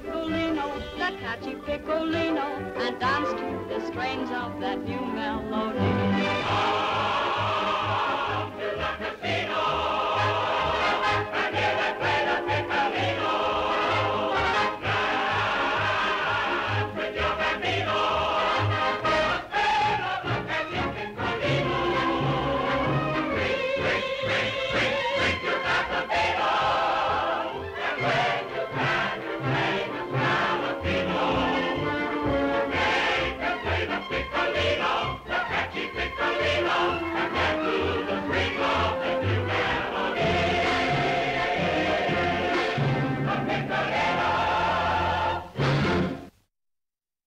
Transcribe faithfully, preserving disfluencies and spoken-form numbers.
piccolino, that catchy piccolino, and dance to the strains of that new melody.